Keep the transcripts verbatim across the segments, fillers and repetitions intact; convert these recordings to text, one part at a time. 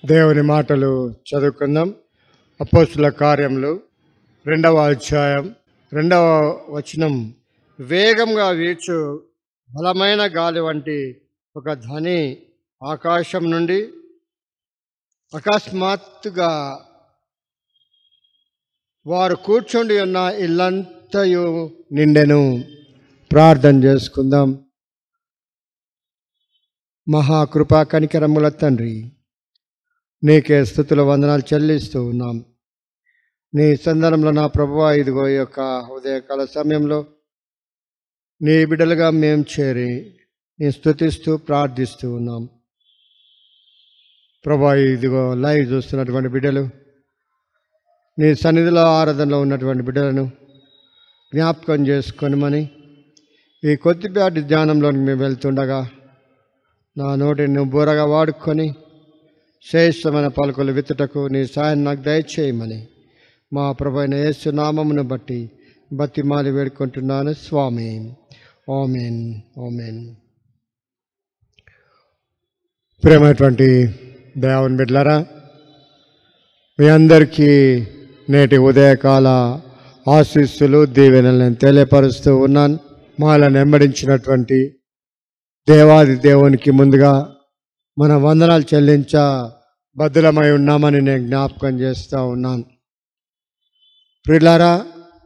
దేవుని మాటలు చదువుకుందాం. అపోస్తుల కార్యములు రెండవ అధ్యాయం రెండవ వచనం. వేగంగా వీచు బలమైన గాలి వంటి ఒక ధ్వని ఆకాశం నుండి అకస్మాత్తుగా వారు కూర్చుండి ఉన్న ఇల్లంతయు నిండెను. ప్రార్థన చేసుకుందాం. మహాకృపా కనికరముల తండ్రి, నీకే స్తుతుల వందనాలు చెల్లిస్తూ ఉన్నాం. నీ సందర్భంలో నా ప్రభువా, ఇదిగో ఈ యొక్క ఉదయకాల సమయంలో నీ బిడ్డలుగా మేము చేరి నీ స్తుతిస్తూ ప్రార్థిస్తూ ఉన్నాం. ప్రభువా, ఇదిగో లైవ్ చూస్తున్నటువంటి బిడ్డలు, నీ సన్నిధిలో ఆరాధనలో ఉన్నటువంటి బిడ్డలను జ్ఞాపకం చేసుకొనిమని ఈ కొద్దిపాటి ధ్యానంలోకి మేము వెళ్తుండగా నా నోటిని నువ్వు బూరగా వాడుకొని శ్రేష్టమైన పలుకులు విత్తుటకు నీ సాయం నాకు దయచేయమని మా ప్రభు అయిన యేసు నామమును బట్టి బతిమాలి వేడుకుంటున్నాను స్వామి. ఆమేన్, ఆమేన్. ప్రియమైనటువంటి దేవుని బిడ్డలారా, మీ అందరికీ నేటి ఉదయకాల ఆశీస్సులు దీవెనలు నేను తెలియపరుస్తూ ఉన్నాను. మాలను వెంబడించినటువంటి దేవాది దేవునికి ముందుగా మన వందనాలు చెల్లించ బద్దులమై ఉన్నామని నేను జ్ఞాపకం చేస్తూ ఉన్నాను. ప్రియులారా,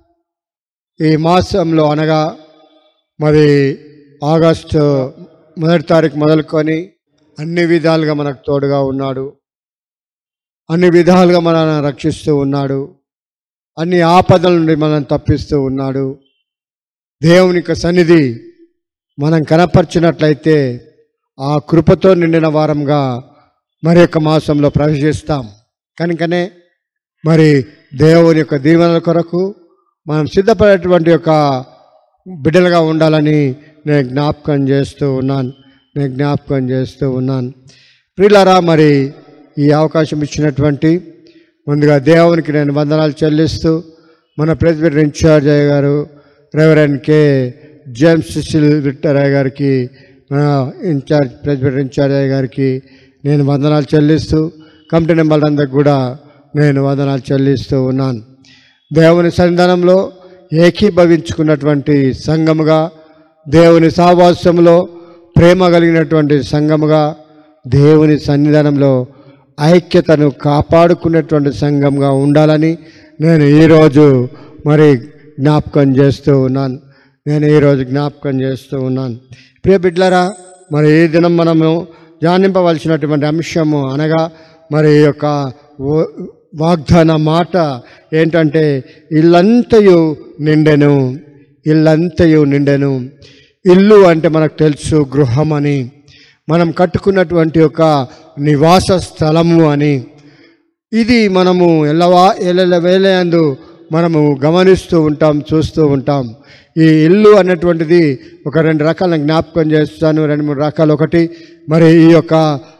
ఈ మాసంలో అనగా మరి ఆగస్టు మొదటి తారీఖు మొదలుకొని అన్ని విధాలుగా మనకు తోడుగా ఉన్నాడు, అన్ని విధాలుగా మనల్ని రక్షిస్తూ ఉన్నాడు, అన్ని ఆపదల నుండి మనం తప్పిస్తూ ఉన్నాడు. దేవుని యొక్క సన్నిధి మనం కనపరిచినట్లయితే ఆ కృపతో నిండిన వారంగా మరి యొక్క మాసంలో ప్రవేశిస్తాం. కనుకనే మరి దేవుని యొక్క దీవెనల కొరకు మనం సిద్ధపడేటువంటి యొక్క బిడ్డలుగా ఉండాలని నేను జ్ఞాపకం చేస్తూ ఉన్నాను నేను జ్ఞాపకం చేస్తూ ఉన్నాను ప్రియులారా, మరి ఈ అవకాశం ఇచ్చినటువంటి ముందుగా దేవునికి నేను వందనాలు చెల్లిస్తూ మన ప్రెసిడెంట్ ఇన్ఛార్జ్ అయ్య గారు reverend K James Cecil Victor అయ్య గారికి, మన ఇన్ఛార్జ్ ప్రెసిడెంట్ ఇన్ఛార్జ్ అయ్య గారికి నేను వందనాలు చెల్లిస్తూ కమిటీ మెంబర్లందరికీ కూడా నేను వందనాలు చెల్లిస్తూ ఉన్నాను. దేవుని సన్నిధానంలో ఏకీభవించుకున్నటువంటి సంఘముగా, దేవుని సహవాసంలో ప్రేమ కలిగినటువంటి సంఘముగా, దేవుని సన్నిధానంలో ఐక్యతను కాపాడుకునేటువంటి సంఘంగా ఉండాలని నేను ఈరోజు మరి జ్ఞాపకం చేస్తూ ఉన్నాను నేను ఈరోజు జ్ఞాపకం చేస్తూ ఉన్నాను ప్రియ బిడ్డలారా, మరి ఈ దినం మనము ధ్యానింపవలసినటువంటి అంశము అనగా మరి ఈ యొక్క వాగ్దాన మాట ఏంటంటే ఇల్లంతయు నిండెను. ఇల్లంతయు నిండెను. ఇల్లు అంటే మనకు తెలుసు గృహం అని, మనం కట్టుకున్నటువంటి ఒక నివాస స్థలము అని. ఇది మనము ఎల్లవా ఎల్ల వేలందు మనము గమనిస్తూ ఉంటాం, చూస్తూ ఉంటాం. ఈ ఇల్లు అన్నటువంటిది ఒక రెండు రకాల జ్ఞాపకం చేస్తాను, రెండు మూడు రకాలు. ఒకటి మరి ఈ యొక్క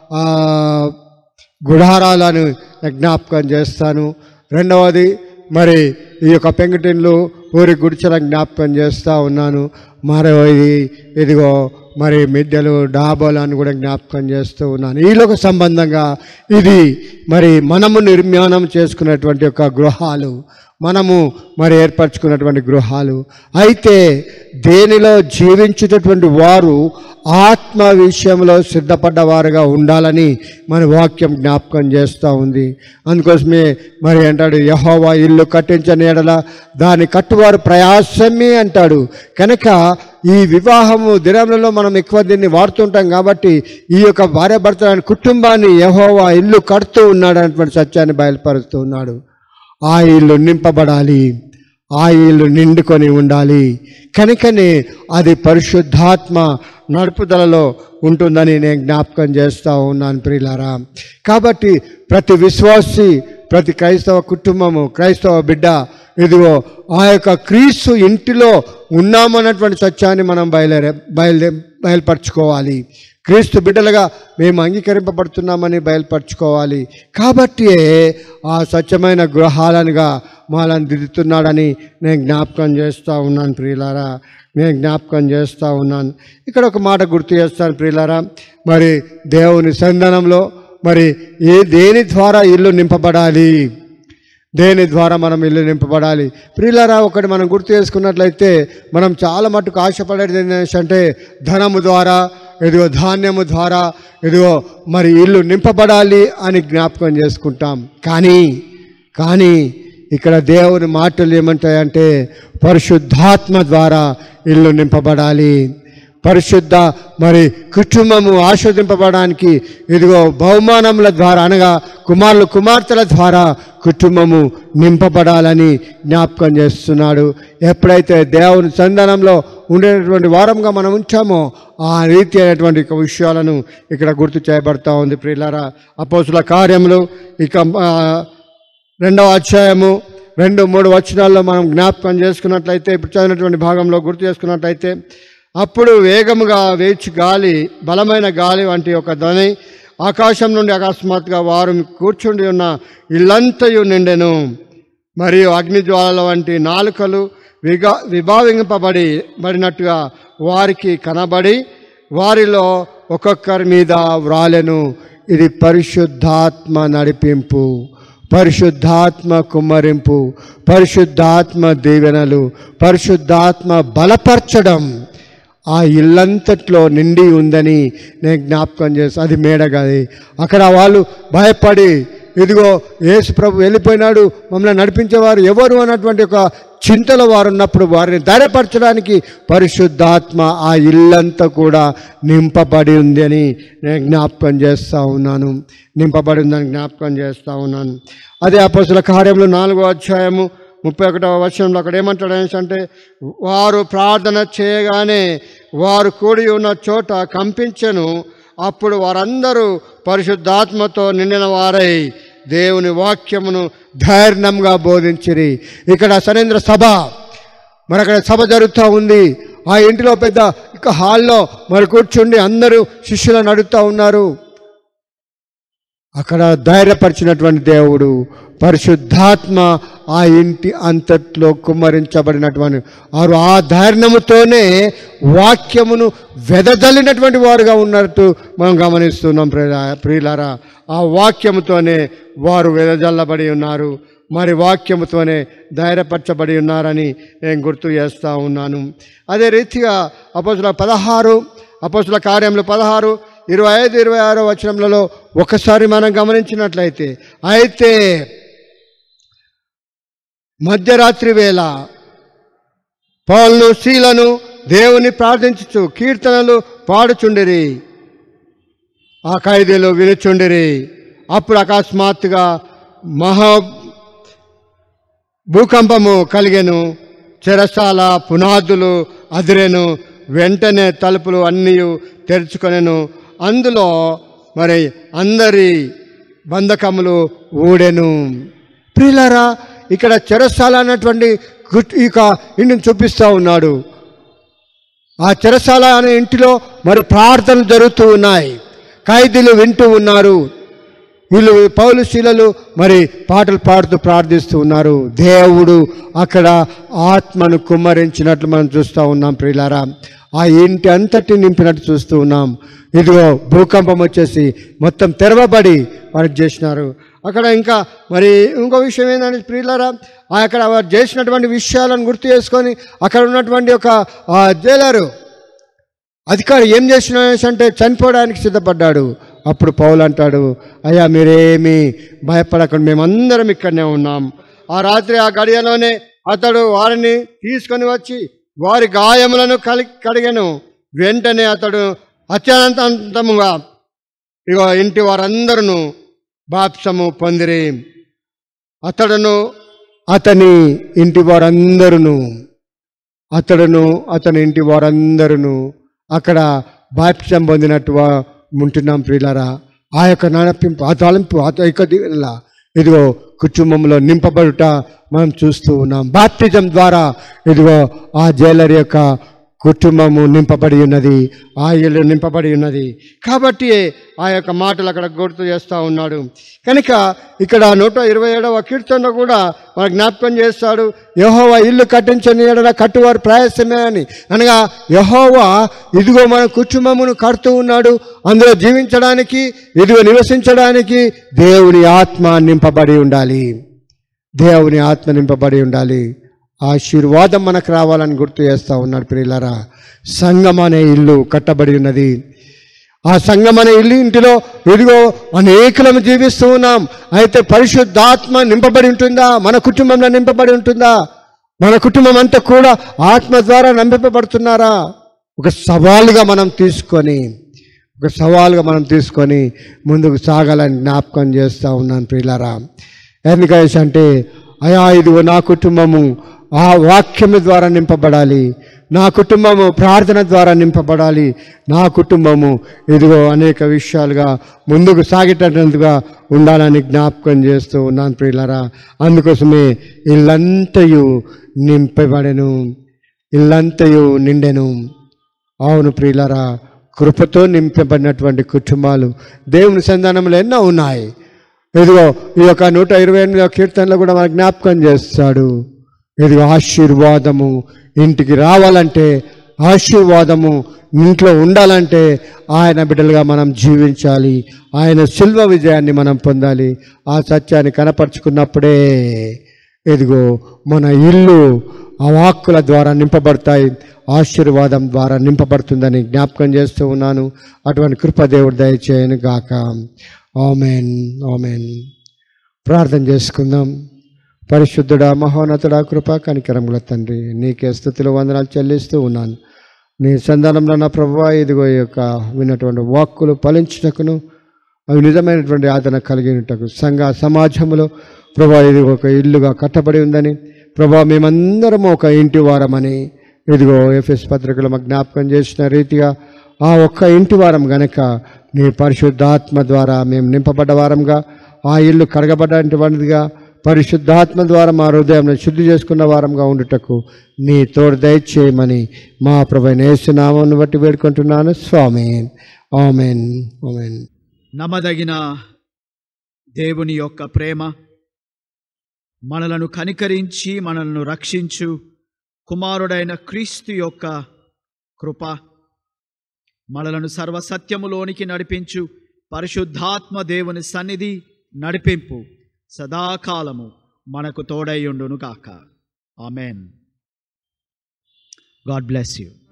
గుడారాలను జ్ఞాపకం చేస్తాను. రెండవది మరి ఈ యొక్క పెంకుటిన్లు ఊరి గుడిచెల జ్ఞాపకం చేస్తూ ఉన్నాను. మరవది ఇదిగో మరి మిద్దెలు డాబాలు అని కూడా జ్ఞాపకం చేస్తూ ఉన్నాను. ఈలోక సంబంధంగా ఇది మరి మనము నిర్మాణం చేసుకున్నటువంటి యొక్క గృహాలు, మనము మరి ఏర్పరచుకున్నటువంటి గృహాలు. అయితే దేనిలో జీవించేటటువంటి వారు ఆత్మ విషయంలో సిద్ధపడ్డవారుగా ఉండాలని మన వాక్యం జ్ఞాపకం చేస్తూ ఉంది. అందుకోసమే మరి అంటాడు, యెహోవా ఇల్లు కట్టించని ఎడల దాని కట్టువారు ప్రయాసమే అంటాడు. కనుక ఈ వివాహము దినములలో మనం ఎక్కువ దీన్ని వాడుతుంటాం కాబట్టి ఈ యొక్క భార్యాభర్తల కుటుంబాన్ని యెహోవా ఇల్లు కడుతూ ఉన్నాడు అనేటువంటి సత్యాన్ని బయలుపరుస్తూ ఉన్నాడు. ఆ ఇల్లు నింపబడాలి, ఆ ఇల్లు నిండుకొని ఉండాలి. కనుకనే అది పరిశుద్ధాత్మ నడుపుదలలో ఉంటుందని నేను జ్ఞాపకం చేస్తూ ఉన్నాను ప్రియులారా. కాబట్టి ప్రతి విశ్వాసి, ప్రతి క్రైస్తవ కుటుంబము, క్రైస్తవ బిడ్డ ఇదిగో ఆ యొక్క క్రీస్తు ఇంటిలో ఉన్నామన్నటువంటి సత్యాన్ని మనం బయలుదే బయలుదే బయలుపరచుకోవాలి. క్రీస్తు బిడ్డలుగా మేము అంగీకరింపబడుతున్నామని బయలుపరచుకోవాలి. కాబట్టి ఆ స్వచ్ఛమైన గృహాలనుగా మాలను దిద్దుతున్నాడని నేను జ్ఞాపకం చేస్తూ ఉన్నాను ప్రియులారా, నేను జ్ఞాపకం చేస్తూ ఉన్నాను. ఇక్కడ ఒక మాట గుర్తు చేస్తాను ప్రియులారా, మరి దేవుని సంధానంలో మరి ఏ దేని ద్వారా ఇల్లు నింపబడాలి, దేని ద్వారా మనం ఇల్లు నింపబడాలి. ప్రియులారా, ఒకటి మనం గుర్తు చేసుకున్నట్లయితే మనం చాలా మట్టుకు ఆశపడేది ఏంటంటే ధనము ద్వారా, ఇదిగో ధాన్యము ద్వారా, ఇదిగో మరి ఇల్లు నింపబడాలి అని జ్ఞాపకం చేసుకుంటాం. కానీ కానీ ఇక్కడ దేవుని మాటలు ఏమంటాయంటే పరిశుద్ధాత్మ ద్వారా ఇల్లు నింపబడాలి. పరిశుద్ధ మరి కుటుంబము ఆస్వాదింపబడడానికి ఇదిగో బహుమానముల ద్వారా అనగా కుమారులు కుమార్తెల ద్వారా కుటుంబము నింపబడాలని జ్ఞాపకం చేస్తున్నాడు. ఎప్పుడైతే దేవుని సంధానంలో ఉండేటటువంటి వారంగా మనం ఉంచామో ఆ రీతి అయినటువంటి విషయాలను ఇక్కడ గుర్తు చేయబడతా ఉంది. ప్రియులారా, అపోస్తుల కార్యములు ఇక రెండవ అధ్యాయము రెండు మూడు వచనాల్లో మనం జ్ఞాపకం చేసుకున్నట్లయితే, ఇప్పుడు చదివినటువంటి భాగంలో గుర్తు చేసుకున్నట్లయితే, అప్పుడు వేగముగా వేచి గాలి, బలమైన గాలి వంటి ఒక ధ్వని ఆకాశం నుండి అకస్మాత్తుగా వారు కూర్చుండి ఉన్న ఇల్లంతయు నిండెను. మరియు అగ్నిజ్వాలల వంటి నాలుకలు విగా విభావింపబడి బడినట్టుగా వారికి కనబడి వారిలో ఒక్కొక్కరి మీద వ్రాలెను. ఇది పరిశుద్ధాత్మ నడిపింపు, పరిశుద్ధాత్మ కుమ్మరింపు, పరిశుద్ధాత్మ దీవెనలు, పరిశుద్ధాత్మ బలపరచడం ఆ ఇల్లంతట్లో నిండి ఉందని నేను జ్ఞాపకం చేస్తాను. అది మేడగది. అక్కడ వాళ్ళు భయపడి ఇదిగో యేసు ప్రభు వెళ్ళిపోయినాడు, మమ్మల్ని నడిపించేవారు ఎవరు అన్నటువంటి ఒక చింతలో వారు ఉన్నప్పుడు వారిని ధైర్యపరచడానికి పరిశుద్ధాత్మ ఆ ఇల్లంతా కూడా నింపబడి ఉంది అని నేను జ్ఞాపకం చేస్తూ ఉన్నాను. నింపబడి ఉందని జ్ఞాపకం చేస్తూ ఉన్నాను. అదే అపోస్తుల కార్యములు నాలుగో అధ్యాయము ముప్పై ఒకటవ వచనంలో అక్కడ ఏమంటాడు అంటే, వారు ప్రార్థన చేయగానే వారు కూడి ఉన్న చోట కంపించెను. అప్పుడు వారందరూ పరిశుద్ధాత్మతో నిండిన వారై దేవుని వాక్యమును ధైర్యంగా బోధించిరి. ఇక్కడ సరేంద్ర సభ, మరి అక్కడ సభ జరుగుతూ ఉంది. ఆ ఇంటిలో పెద్ద ఇక హాల్లో మరి కూర్చుండి అందరూ శిష్యులను అడుగుతూ ఉన్నారు. అక్కడ ధైర్యపరిచినటువంటి దేవుడు పరిశుద్ధాత్మ ఆ ఇంటి అంతట్లో కుమ్మరించబడినటువంటి వారు ఆ ధైర్యముతోనే వాక్యమును వెదజల్లినటువంటి వారుగా ఉన్నట్టు మనం గమనిస్తున్నాం. ప్రియులారా, ఆ వాక్యముతోనే వారు వెదజల్లబడి ఉన్నారు, మరి వాక్యముతోనే ధైర్యపరచబడి ఉన్నారని నేను గుర్తు చేస్తూ ఉన్నాను. అదే రీతిగా అపోస్తుల పదహారు అపోస్తుల కార్యములు పదహారు ఇరవై ఐదు ఇరవై ఆరో వచనములలో ఒకసారి మనం గమనించినట్లయితే, అయితే మధ్యరాత్రి వేళ పౌలును శీలను దేవుని ప్రార్థించుచు కీర్తనలు పాడుచుండిరి. ఆ ఖైదీలు వినుచుండిరి. అప్పుడు అకస్మాత్తుగా మహా భూకంపము కలిగెను. చెరసాల పునాదులు అదిరెను. వెంటనే తలుపులు అన్నీ తెరుచుకొనెను. అందులో మరి అందరి బంధకములు ఊడెను. ప్రియులారా, ఇక్కడ చెరసాల అన్నటువంటి ఇక ఇంటిని చూపిస్తూ ఉన్నాడు. ఆ చెరసాల అనే ఇంటిలో మరి ప్రార్థనలు జరుగుతూ ఉన్నాయి. ఖైదీలు వింటూ ఉన్నారు. వీళ్ళు పౌలు శీలలు మరి పాటలు పాడుతూ ప్రార్థిస్తూ ఉన్నారు. దేవుడు అక్కడ ఆత్మను కుమ్మరించినట్లు మనం చూస్తూ ఉన్నాం. ప్రియులారా, ఆ ఇంటి అంతటి నింపినట్టు చూస్తూ ఉన్నాం. ఇదిగో భూకంపం వచ్చేసి మొత్తం తెరవబడి వారు చేసినారు. అక్కడ ఇంకా మరి ఇంకో విషయం ఏంటంటే ప్రియులారా, అక్కడ వారు చేసినటువంటి విషయాలను గుర్తు చేసుకొని అక్కడ ఉన్నటువంటి ఒక జైలరు అధికారి ఏం చేసిన అంటే చనిపోవడానికి సిద్ధపడ్డాడు. అప్పుడు పౌలు అంటాడు, అయ్యా మీరేమీ భయపడకండి, మేమందరం ఇక్కడనే ఉన్నాం. ఆ రాత్రి ఆ గడియలోనే అతడు వారిని తీసుకొని వచ్చి వారి గాయములను కలి కడిగెను. వెంటనే అతడు అత్యంతముగా ఇగో ఇంటి వారందరూ బాప్సము పొందిరి. అతడును అతని ఇంటి వారందరూ అతడును అతని ఇంటి వారందరూ అక్కడ బాప్సం పొందినట్టుగా ఉంటున్నాం. ప్రియులారా, ఆ యొక్క నడిపింపు, ఆ తలంపు, ఆ యొక్క దీవెనల ఇదిగో కుటుంబంలో నింపబడుట మనం చూస్తూ ఉన్నాం. బాప్టిజం ద్వారా ఇదిగో ఆ జైలర్ యొక్క కుటుంబము నింపబడి ఉన్నది, ఆ ఇల్లు నింపబడి ఉన్నది. కాబట్టి ఆ యొక్క మాటలు అక్కడ గుర్తు చేస్తూ ఉన్నాడు. కనుక ఇక్కడ నూట ఇరవై ఏడవ కీర్తనలో కూడా మన జ్ఞాపకం చేస్తాడు, యెహోవా ఇల్లు కట్టించని ఎడల కట్టువారు ప్రయాసమే అని. అనగా యెహోవా ఇదిగో మన కుటుంబమును కడుతూ ఉన్నాడు, అందులో జీవించడానికి, ఇదిగో నివసించడానికి దేవుని ఆత్మ నింపబడి ఉండాలి. దేవుని ఆత్మ నింపబడి ఉండాలి. ఆశీర్వాదం మనకు రావాలని గుర్తు చేస్తూ ఉన్నాడు. ప్రియులారా, సంఘం అనే ఇల్లు కట్టబడి ఉన్నది. ఆ సంఘం అనే ఇల్లు ఇంటిలో ఇదిగో అనేకులను జీవిస్తూ ఉన్నాం. అయితే పరిశుద్ధాత్మ నింపబడి ఉంటుందా? మన కుటుంబంలో నింపబడి ఉంటుందా? మన కుటుంబం అంతా కూడా ఆత్మ ద్వారా నింపబడుతున్నారా? ఒక సవాలుగా మనం తీసుకొని ఒక సవాలుగా మనం తీసుకొని ముందుకు సాగాలని జ్ఞాపకం చేస్తూ ఉన్నాను. ప్రియులారా, ఎందుకంటే అంటే అయా ఇదిగో నా కుటుంబము ఆ వాక్యము ద్వారా నింపబడాలి, నా కుటుంబము ప్రార్థన ద్వారా నింపబడాలి, నా కుటుంబము ఇదిగో అనేక విషయాలుగా ముందుకు సాగేటట్టుగా ఉండాలని జ్ఞాపకం చేస్తూ ఉన్నాను. ప్రియులారా, అందుకోసమే ఇల్లంతయు నింపబడెను, ఇల్లంతయు నిండెను. అవును ప్రియులారా, కృపతో నింపబడినటువంటి కుటుంబాలు దేవుని సంధానంలో ఎన్నో ఉన్నాయి. ఇదిగో ఈ యొక్క నూట ఇరవై ఎనిమిదవ కీర్తనలో కూడా మన జ్ఞాపకం చేస్తాడు. ఇదిగో ఆశీర్వాదము ఇంటికి రావాలంటే, ఆశీర్వాదము ఇంట్లో ఉండాలంటే ఆయన బిడ్డలుగా మనం జీవించాలి, ఆయన శిల్వ విజయాన్ని మనం పొందాలి. ఆ సత్యాన్ని కనపరుచుకున్నప్పుడే ఇదిగో మన ఇల్లు ఆ వాక్కుల ద్వారా నింపబడతాయి, ఆశీర్వాదం ద్వారా నింపబడుతుందని జ్ఞాపకం చేస్తూ ఉన్నాను. అటువంటి కృపదేవుడు దయచేయను గాక. Amen, amen. ప్రార్థన చేసుకుందాం. పరిశుద్ధుడా, మహోన్నతుడా, కృపా కనికరముల తండ్రి, నీకే స్తుతులు వందనాలు చెల్లిస్తూ ఉన్నాను. నీ సంధానంలో నా ప్రభువా, ఇదిగో ఈ యొక్క విన్నటువంటి వాక్కులు ఫలించుటకును, అవి నిజమైనటువంటి ఆదరణ కలిగినటకు సంఘ సమాజంలో ప్రభా ఇది ఒక ఇల్లుగా కట్టబడి ఉందని, ప్రభా మేమందరము ఒక ఇంటి వారమని ఇదిగో ఎఫెస్ పత్రికలో మాకు జ్ఞాపకం చేసిన రీతిగా ఆ ఒక్క ఇంటి వారం గనక నీ పరిశుద్ధాత్మ ద్వారా మేము నింపబడ్డ వారంగా, ఆ ఇల్లు కడగబడ్డటువంటిదిగా, పరిశుద్ధాత్మ ద్వారా మా హృదయంలో శుద్ధి చేసుకున్న వారంగా ఉండుటకు నీ తోడు దయచేయమని మా ప్రభువైన యేసు నామమును బట్టి వేడుకుంటున్నాను స్వామి. Amen, amen. నమ్మదగిన దేవుని యొక్క ప్రేమ, మనలను కనికరించి మనలను రక్షించు కుమారుడైన క్రీస్తు యొక్క కృప, మనలను సర్వసత్యములోనికి నడిపించు పరిశుద్ధాత్మ దేవుని సన్నిధి నడిపింపు సదాకాలము మనకు తోడైయుండును గాక. ఆమెన్. God bless you.